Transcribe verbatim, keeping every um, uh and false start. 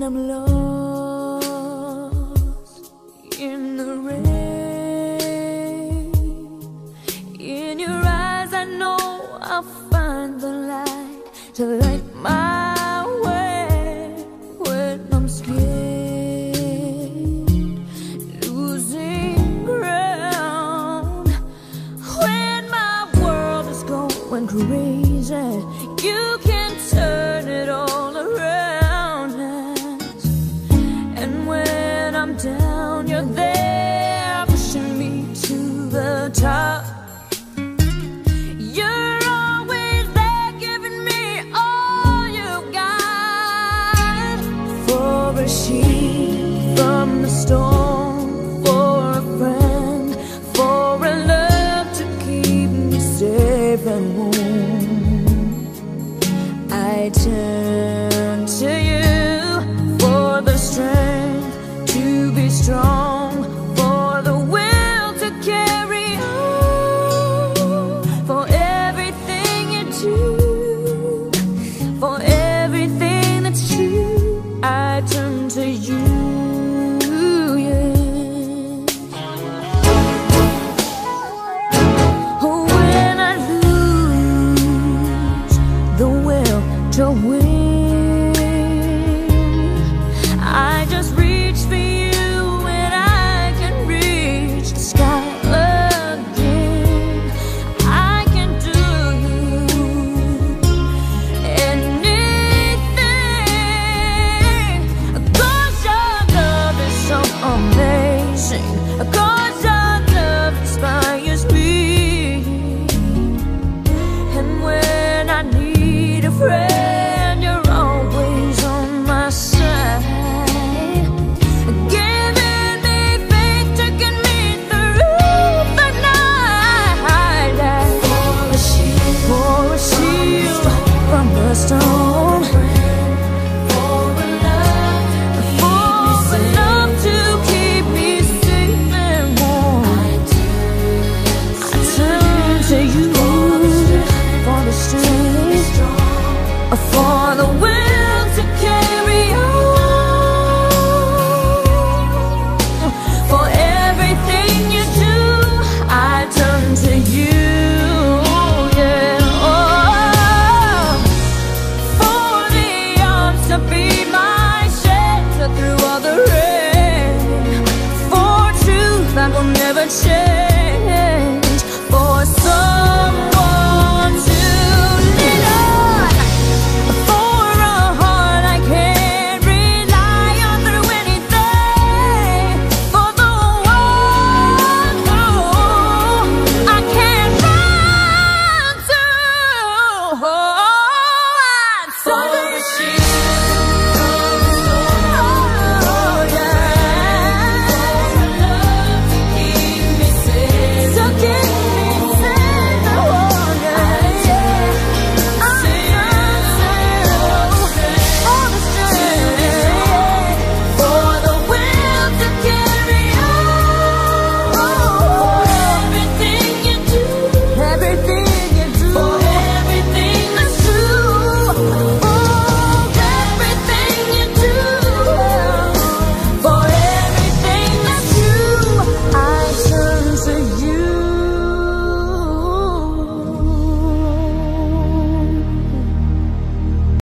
I'm lost in the rain. In your eyes I know I'll find the light to light my way when I'm scared, losing ground. When my world is going crazy, you can turn it all around. And when I'm down, you're there pushing me to the top. You're always there giving me all you got. For a sheep from the storm, for a friend, for a love to keep me safe and warm, I turn to you for the strength to be strong, for the will to carry on, for everything you do, for everything that's true. I turn to you.